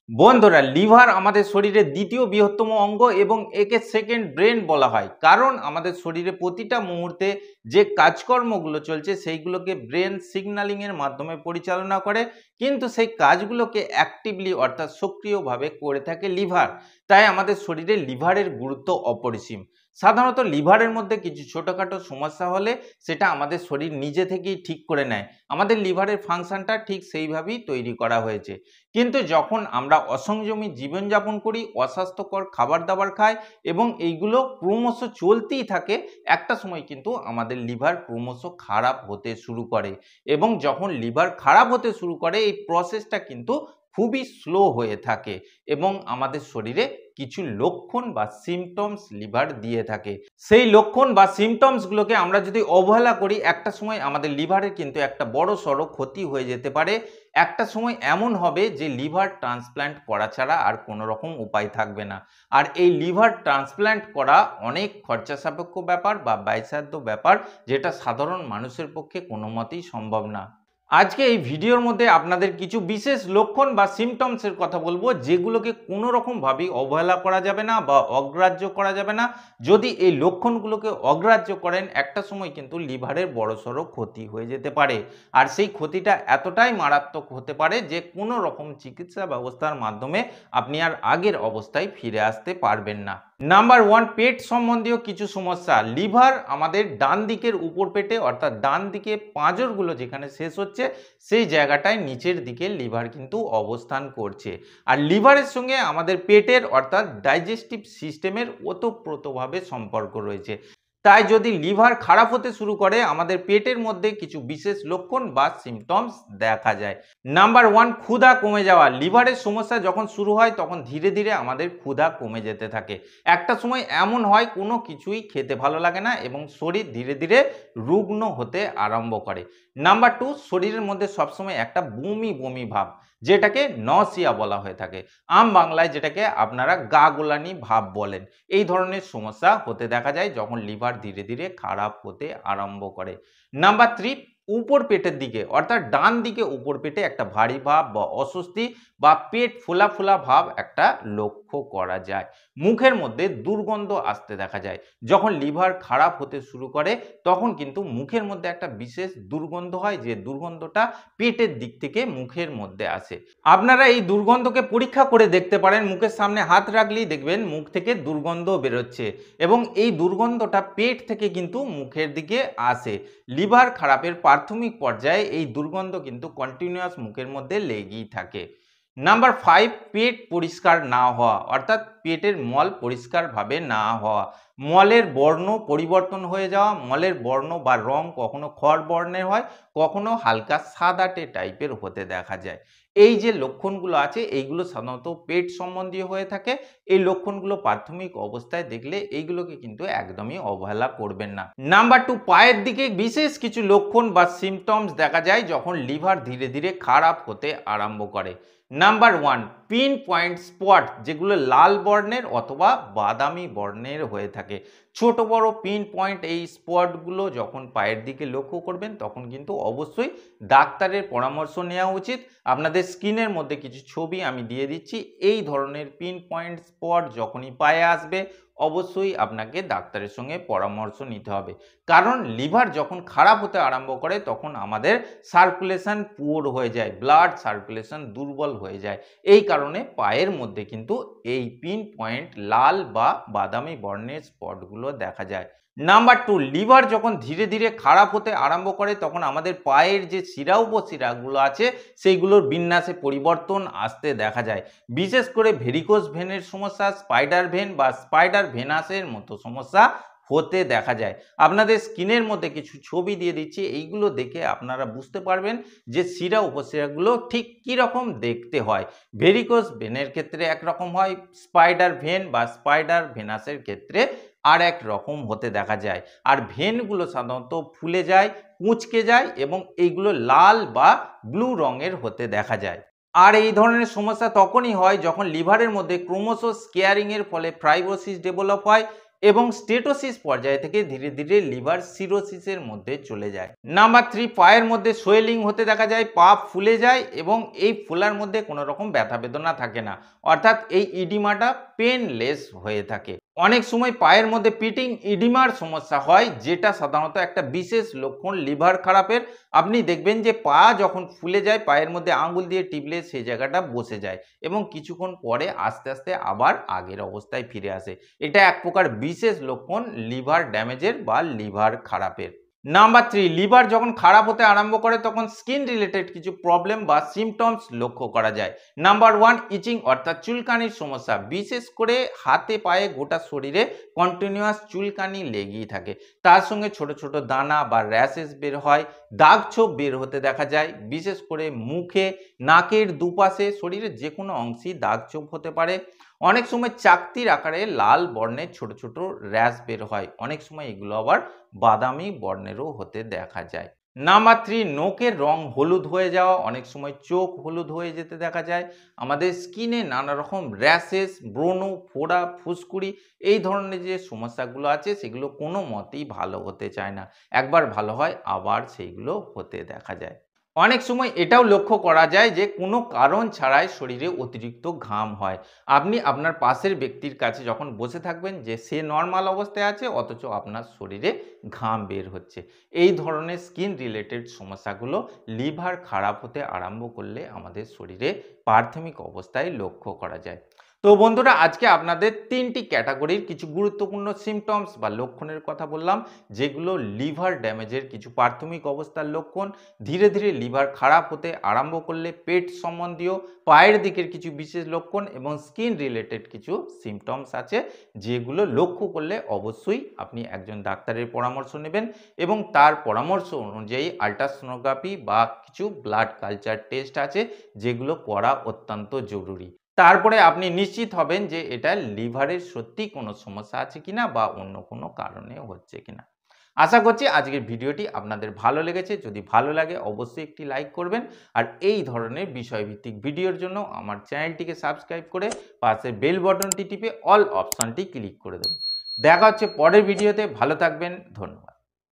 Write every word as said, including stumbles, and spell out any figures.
বন্ধুরা, লিভার আমাদের শরীরের দ্বিতীয় বৃহত্তম অঙ্গ এবং একে সেকেন্ড ব্রেন বলা হয়, কারণ আমাদের শরীরে প্রতিটা মুহূর্তে যে কাজকর্মগুলো চলছে সেইগুলোকে ব্রেন সিগন্যালিং এর মাধ্যমে পরিচালনা করে, কিন্তু সেই কাজগুলোকে অ্যাক্টিভলি অর্থাৎ সক্রিয়ভাবে করে থাকে লিভার। তাই আমাদের শরীরে লিভারের গুরুত্ব অপরিসীম। সাধারণত লিভারের মধ্যে কিছু ছোটখাটো সমস্যা হলে সেটা আমাদের শরীর নিজে থেকেই ঠিক করে নেয়। আমাদের লিভারের ফাংশনটা ঠিক সেইভাবেই তৈরি করা হয়েছে। কিন্তু যখন আমরা অসংযমী জীবনযাপন করি, অস্বাস্থ্যকর খাবার দাবার খাই এবং এইগুলো ক্রমশ চলতেই থাকে, একটা সময় কিন্তু আমাদের লিভার ক্রমশ খারাপ হতে শুরু করে। এবং যখন লিভার খারাপ হতে শুরু করে এই প্রসেসটা কিন্তু খুবই স্লো হয়ে থাকে এবং আমাদের শরীরে কিছু লক্ষণ বা সিমটমস লিভার দিয়ে থাকে। সেই লক্ষণ বা সিমটমসগুলোকে আমরা যদি অবহেলা করি, একটা সময় আমাদের লিভারের কিন্তু একটা বড় সড়ো ক্ষতি হয়ে যেতে পারে। একটা সময় এমন হবে যে লিভার ট্রান্সপ্ল্যান্ট করা ছাড়া আর কোনো রকম উপায় থাকবে না। আর এই লিভার ট্রান্সপ্ল্যান্ট করা অনেক খরচা সাপেক্ষ ব্যাপার বা ব্যয়সাধ্য ব্যাপার, যেটা সাধারণ মানুষের পক্ষে কোনো মতেই সম্ভব না। আজকে এই ভিডিওর মধ্যে আপনাদের কিছু বিশেষ লক্ষণ বা সিমটমসের কথা বলবো, যেগুলোকে কোনো রকমভাবেই অবহেলা করা যাবে না বা অগ্রাহ্য করা যাবে না। যদি এই লক্ষণগুলোকে অগ্রাহ্য করেন, একটা সময় কিন্তু লিভারের বড়সড় ক্ষতি হয়ে যেতে পারে। আর সেই ক্ষতিটা এতটাই মারাত্মক হতে পারে যে কোনো রকম চিকিৎসা ব্যবস্থার মাধ্যমে আপনি আর আগের অবস্থায় ফিরে আসতে পারবেন না। নাম্বার ওয়ান, পেট সম্বন্ধীয় কিছু সমস্যা। লিভার আমাদের ডান দিকের উপর পেটে অর্থাৎ ডান দিকে পাঁজরগুলো যেখানে শেষ হচ্ছে সেই জায়গাটায় নিচের দিকে লিভার কিন্তু অবস্থান করছে। আর লিভারের সঙ্গে আমাদের পেটের অর্থাৎ ডাইজেস্টিভ সিস্টেমের ওতপ্রোতভাবে সম্পর্ক রয়েছে। তাই যদি লিভার খারাপ হতে শুরু করে, আমাদের পেটের মধ্যে কিছু বিশেষ লক্ষণ বা সিমটমস দেখা যায়। নাম্বার ওয়ান, ক্ষুধা কমে যাওয়া। লিভারের সমস্যা যখন শুরু হয় তখন ধীরে ধীরে আমাদের ক্ষুধা কমে যেতে থাকে। একটা সময় এমন হয় কোনো কিছুই খেতে ভালো লাগে না এবং শরীর ধীরে ধীরে রুগ্ন হতে আরম্ভ করে। নাম্বার টু, শরীরের মধ্যে সবসময় একটা বমি বমি ভাব, যেটাকে নসিয়া বলা হয়ে থাকে। আম বাংলায় যেটাকে আপনারা গা গোলানি ভাব বলেন। এই ধরনের সমস্যা হতে দেখা যায় যখন লিভার ধীরে ধীরে খারাপ হতে আরম্ভ করে। নাম্বার থ্রি, উপর পেটের দিকে অর্থাৎ ডান দিকে উপর পেটে একটা ভারী ভাব বা অস্বস্তি বা পেট ফোলা ফোলা ভাব একটা লক্ষ্য করা যায়। মুখের মধ্যে দুর্গন্ধ আসতে দেখা যায়। যখন লিভার খারাপ হতে শুরু করে তখন কিন্তু মুখের মধ্যে একটা বিশেষ দুর্গন্ধ হয়, যে দুর্গন্ধটা পেটের দিক থেকে মুখের মধ্যে আসে। আপনারা এই দুর্গন্ধকে পরীক্ষা করে দেখতে পারেন। মুখের সামনে হাত রাখলেই দেখবেন মুখ থেকে দুর্গন্ধ বেরোচ্ছে এবং এই দুর্গন্ধটা পেট থেকে কিন্তু মুখের দিকে আসে। লিভার খারাপের প্রাথমিক পর্যায়ে এই দুর্গন্ধ কিন্তু কন্টিনিউয়াস মুখের মধ্যে লেগেই থাকে। নাম্বার ফাইভ, পেট পরিষ্কার না হওয়া অর্থাৎ পেটের মল পরিষ্কারভাবে না হওয়া। মলের বর্ণ পরিবর্তন হয়ে যাওয়া। মলের বর্ণ বা রং কখনো খড় বর্ণের হয়, কখনো হালকা সাদাটে টাইপের হতে দেখা যায়। এই যে লক্ষণগুলো আছে এইগুলো সাধারণত পেট সম্বন্ধীয় হয়ে থাকে। এই লক্ষণগুলো প্রাথমিক অবস্থায় দেখলে এইগুলোকে কিন্তু একদমই অবহেলা করবেন না। নাম্বার টু, পায়ের দিকে বিশেষ কিছু লক্ষণ বা সিমটমস দেখা যায় যখন লিভার ধীরে ধীরে খারাপ হতে আরম্ভ করে। Number one, pin point spot, যেগুলো লাল বর্ণের অথবা বাদামি বর্ণের হয়ে থাকে। ছোট বড় পিন পয়েন্ট এই স্পটগুলো যখন পায়ের দিকে লক্ষ্য করবেন তখন কিন্তু অবশ্যই ডাক্তারের পরামর্শ নেওয়া উচিত। আপনাদের স্ক্রিনের মধ্যে কিছু ছবি আমি দিয়ে দিচ্ছি। এই ধরনের পিন পয়েন্ট স্পট যখনই পায়ে আসবে অবশ্যই আপনাকে ডাক্তারের সঙ্গে পরামর্শ নিতে হবে, কারণ লিভার যখন খারাপ হতে আরম্ভ করে তখন আমাদের সার্কুলেশন পুয়ার হয়ে যায়, ব্লাড সার্কুলেশন দুর্বল হয়ে যায়। এই কারণে পায়ের মধ্যে কিন্তু এই পিন পয়েন্ট লাল বা বাদামি বর্ণের স্পটগুলো দেখা যায়। নাম্বার টু, লিভার যখন ধীরে ধীরে খারাপ হতে আরম্ভ করে তখন আমাদের পায়ের যে শিরা উপশিরাগুলো আছে সেইগুলোর বিন্যাসে পরিবর্তন আসতে দেখা যায়। বিশেষ করে ভেরিকোজ ভেনের সমস্যা, স্পাইডার ভেন বা স্পাইডার ভেনাসের মতো সমস্যা হতে দেখা যায়। আপনাদের স্ক্রিনের মধ্যে কিছু ছবি দিয়ে দিচ্ছি, এইগুলো দেখে আপনারা বুঝতে পারবেন যে শিরা উপশিরাগুলো ঠিক কী রকম দেখতে হয়। ভেরিকোজ ভেনের ক্ষেত্রে একরকম হয়, স্পাইডার ভেন বা স্পাইডার ভেনাসের ক্ষেত্রে আর এক রকম হতে দেখা যায়। আর ভেনগুলো সাধারণত ফুলে যায়, কুঁচকে যায় এবং এইগুলো লাল বা ব্লু রঙের হতে দেখা যায়। আর এই ধরনের সমস্যা তখনই হয় যখন লিভারের মধ্যে ক্রোমোসো স্কেয়ারিং এর ফলে ফাইব্রোসিস ডেভেলপ হয় এবং স্টেটোসিস পর্যায় থেকে ধীরে ধীরে লিভার সিরোসিসের মধ্যে চলে যায়। নাম্বার থ্রি, পায়ের মধ্যে সোয়েলিং হতে দেখা যায়, পা ফুলে যায় এবং এই ফোলার মধ্যে কোনো রকম ব্যথা বেদনা থাকে না, অর্থাৎ এই ইডিমাটা পেনলেস হয়ে থাকে। অনেক সময় পায়ের মধ্যে পিটিং ইডিমার সমস্যা হয়, যেটা সাধারণত একটা বিশেষ লক্ষণ লিভার খারাপের। আপনি দেখবেন যে পা যখন ফুলে যায়, পায়ের মধ্যে আঙ্গুল দিয়ে টিপলে সেই জায়গাটা বসে যায় এবং কিছুক্ষণ পরে আস্তে আস্তে আবার আগের অবস্থায় ফিরে আসে। এটা এক প্রকার বিশেষ লক্ষণ লিভার ড্যামেজের বা লিভার খারাপের। নাম্বার থ্রি, লিভার যখন খারাপ হতে আরম্ভ করে তখন স্কিন রিলেটেড কিছু প্রবলেম বা সিমটমস লক্ষ্য করা যায়। নাম্বার ওয়ান, ইচিং অর্থাৎ চুলকানির সমস্যা, বিশেষ করে হাতে পায়ে গোটা শরীরে কন্টিনিউয়াস চুলকানি লেগেই থাকে। তার সঙ্গে ছোট ছোট দানা বা র্যাশেস বের হয়, দাগ ছোপ বের হতে দেখা যায়, বিশেষ করে মুখে, নাকের দুপাশে, শরীরের যে কোনো অংশেই দাগ ছোপ হতে পারে। অনেক সময় চাকতির আকারে লাল বর্ণের ছোট ছোট র্যাশ বের হয়, অনেক সময় এগুলো আবার বাদামি বর্ণেরও হতে দেখা যায়। নাম্বার থ্রি, নোকের রং হলুদ হয়ে যাওয়া, অনেক সময় চোখ হলুদ হয়ে যেতে দেখা যায়। আমাদের স্কিনে নানা রকম র্যাশেস, ব্রণ, ফোড়া, ফুসকুড়ি, এই ধরনের যে সমস্যাগুলো আছে সেগুলো কোনো মতেই ভালো হতে চায় না। একবার ভালো হয় আবার সেইগুলো হতে দেখা যায়। অনেক সময় এটাও লক্ষ্য করা যায় যে কোনো কারণ ছাড়াই শরীরে অতিরিক্ত ঘাম হয়। আপনি আপনার পাশের ব্যক্তির কাছে যখন বসে থাকবেন যে সে নর্মাল অবস্থায় আছে, অথচ আপনার শরীরে ঘাম বের হচ্ছে। এই ধরনের স্কিন রিলেটেড সমস্যাগুলো লিভার খারাপ হতে আরম্ভ করলে আমাদের শরীরে প্রাথমিক অবস্থায় লক্ষ্য করা যায়। তো বন্ধুরা, আজকে আপনাদের তিনটি ক্যাটাগরির কিছু গুরুত্বপূর্ণ সিমটমস বা লক্ষণের কথা বললাম, যেগুলো লিভার ড্যামেজের কিছু প্রাথমিক অবস্থার লক্ষণ। ধীরে ধীরে লিভার খারাপ হতে আরম্ভ করলে পেট সম্বন্ধীয়, পায়ের দিকের কিছু বিশেষ লক্ষণ এবং স্কিন রিলেটেড কিছু সিমটমস আছে, যেগুলো লক্ষ্য করলে অবশ্যই আপনি একজন ডাক্তারের পরামর্শ নেবেন এবং তার পরামর্শ অনুযায়ী আল্ট্রাসোনোগ্রাফি বা কিছু ব্লাড কালচার টেস্ট আছে, যেগুলো করা অত্যন্ত জরুরি। তারপরে আপনি নিশ্চিত হবেন যে এটা লিভারের সত্যি কোনো সমস্যা আছে কিনা বা অন্য কোনো কারণে হচ্ছে কিনা। আশা করছি আজকের ভিডিওটি আপনাদের ভালো লেগেছে। যদি ভালো লাগে অবশ্যই একটি লাইক করবেন আর এই ধরনের বিষয়ভিত্তিক ভিডিওর জন্য আমার চ্যানেলটিকে সাবস্ক্রাইব করে পাশে বেল বাটনটি টিপে অল অপশনটি ক্লিক করে দেবেন। দেখা হচ্ছে পরের ভিডিওতে। ভালো থাকবেন, ধন্যবাদ।